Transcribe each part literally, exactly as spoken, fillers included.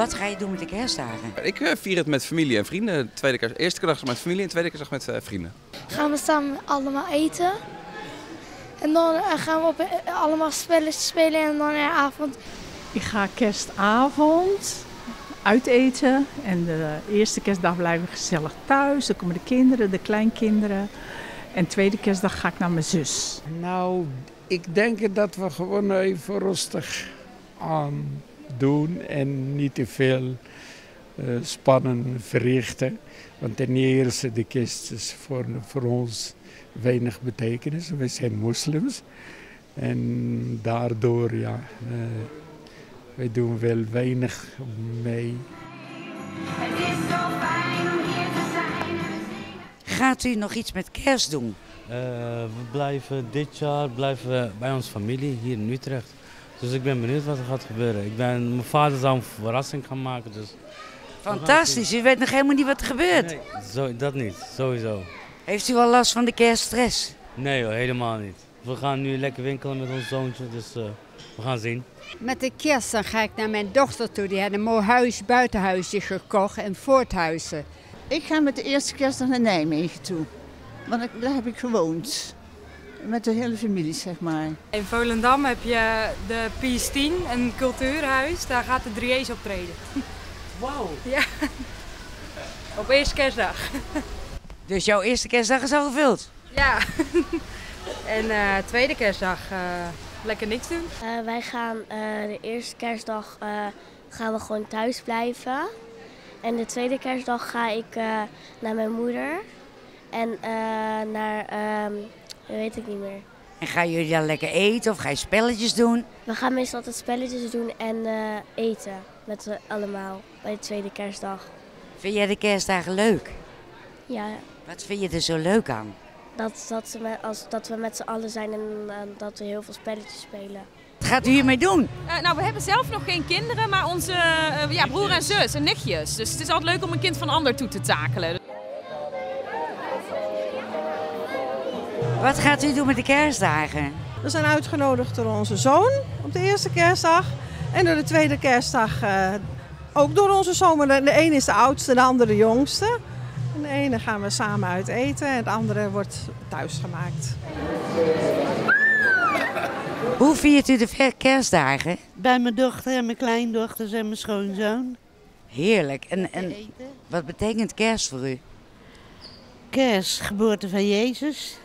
Wat ga je doen met de kerstdagen? Ik uh, vier het met familie en vrienden. Tweede kerst, eerste kerstdag met familie en tweede kerstdag met uh, vrienden. Gaan we samen allemaal eten. En dan uh, gaan we op, uh, allemaal spelletjes spelen en dan in de avond. Ik ga kerstavond uiteten. En de eerste kerstdag blijven we gezellig thuis. Dan komen de kinderen, de kleinkinderen. En tweede kerstdag ga ik naar mijn zus. Nou, ik denk dat we gewoon even rustig aan doen en niet te veel uh, spannen verrichten. Want ten eerste, de kerst is voor, voor ons weinig betekenis. We zijn moslims. En daardoor, ja, uh, wij doen wel weinig mee. Het is zo fijn om hier te zijn. Gaat u nog iets met kerst doen? Uh, we blijven dit jaar blijven we bij onze familie hier in Utrecht. Dus ik ben benieuwd wat er gaat gebeuren. Ik ben, mijn vader zou een verrassing gaan maken. Dus fantastisch, u weet nog helemaal niet wat er gebeurt. Nee, zo, dat niet, sowieso. Heeft u al last van de kerststress? Nee hoor, helemaal niet. We gaan nu lekker winkelen met ons zoontje, dus uh, we gaan zien. Met de kerst dan ga ik naar mijn dochter toe. Die had een mooi huis, buitenhuisje gekocht en Voorthuizen. Ik ga met de eerste kerstdag naar Nijmegen toe. Want ik, daar heb ik gewoond. Met de hele familie, zeg maar. In Volendam heb je de Pies tien, een cultuurhuis. Daar gaat de drie E's optreden. Wauw. Ja. Op eerste kerstdag. Dus jouw eerste kerstdag is al gevuld? Ja. En uh, tweede kerstdag uh, lekker niks doen. Uh, wij gaan uh, de eerste kerstdag uh, gaan we gewoon thuis blijven. En de tweede kerstdag ga ik uh, naar mijn moeder. En uh, naar, uh, weet ik niet meer. En gaan jullie dan lekker eten of ga je spelletjes doen? We gaan meestal altijd spelletjes doen en uh, eten met z'n allemaal bij de tweede kerstdag. Vind jij de kerstdagen leuk? Ja. Wat vind je er zo leuk aan? Dat, dat, ze met, als, dat we met z'n allen zijn en uh, dat we heel veel spelletjes spelen. Wat gaat u hiermee doen? Uh, nou, we hebben zelf nog geen kinderen, maar onze uh, ja, broer en zus en nichtjes. Dus het is altijd leuk om een kind van een ander toe te takelen. Wat gaat u doen met de kerstdagen? We zijn uitgenodigd door onze zoon op de eerste kerstdag. En door de tweede kerstdag uh, ook door onze zoon. De, de ene is de oudste, de andere de jongste. En de ene gaan we samen uit eten en het andere wordt thuis gemaakt. Hoe viert u de kerstdagen? Bij mijn dochter en mijn kleindochters en mijn schoonzoon. Heerlijk. En, en wat betekent kerst voor u? Kerst, geboorte van Jezus.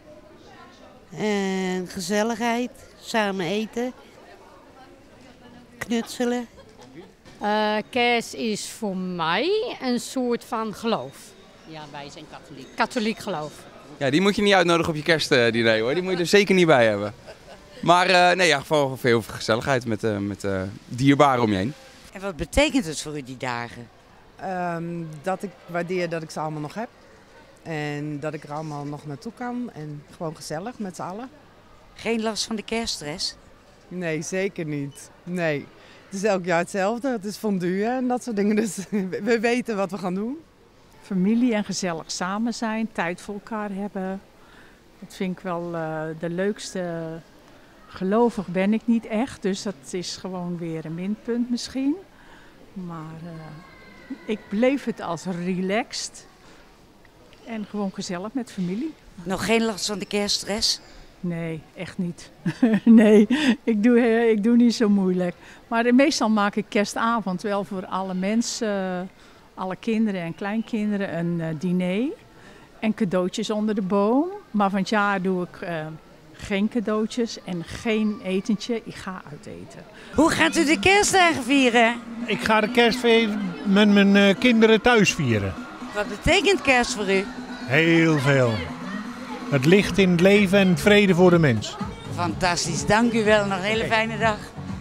En gezelligheid, samen eten, knutselen. Uh, kerst is voor mij een soort van geloof. Ja, wij zijn katholiek. Katholiek geloof. Ja, die moet je niet uitnodigen op je kerstdiner hoor, die moet je er zeker niet bij hebben. Maar uh, nee, ja, gewoon veel gezelligheid met, uh, met uh, dierbaren om je heen. En wat betekent het voor u die dagen? Um, dat ik waardeer dat ik ze allemaal nog heb. En dat ik er allemaal nog naartoe kan. En gewoon gezellig met z'n allen. Geen last van de kerststress? Nee, zeker niet. Nee. Het is elk jaar hetzelfde. Het is fondue en dat soort dingen. Dus we weten wat we gaan doen. Familie en gezellig samen zijn, tijd voor elkaar hebben. Dat vind ik wel uh, de leukste. Gelovig ben ik niet echt, dus dat is gewoon weer een minpunt misschien. Maar uh, ik beleef het als relaxed en gewoon gezellig met familie. Nog geen last van de kerststress? Nee, echt niet. Nee, ik doe, ik doe niet zo moeilijk. Maar meestal maak ik kerstavond wel voor alle mensen, alle kinderen en kleinkinderen een uh, diner. En cadeautjes onder de boom. Maar van het jaar doe ik uh, geen cadeautjes en geen etentje. Ik ga uit eten. Hoe gaat u de kerstdagen vieren? Ik ga de kerst met mijn uh, kinderen thuis vieren. Wat betekent kerst voor u? Heel veel. Het licht in het leven en vrede voor de mens. Fantastisch, dank u wel. Nog een hele fijne dag.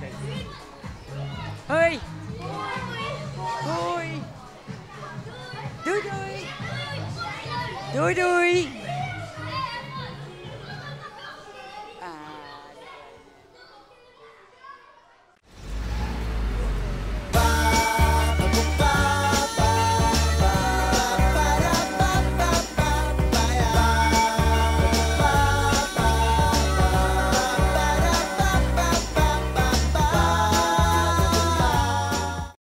Hoi. Hoi. Doei doei. Doei doei.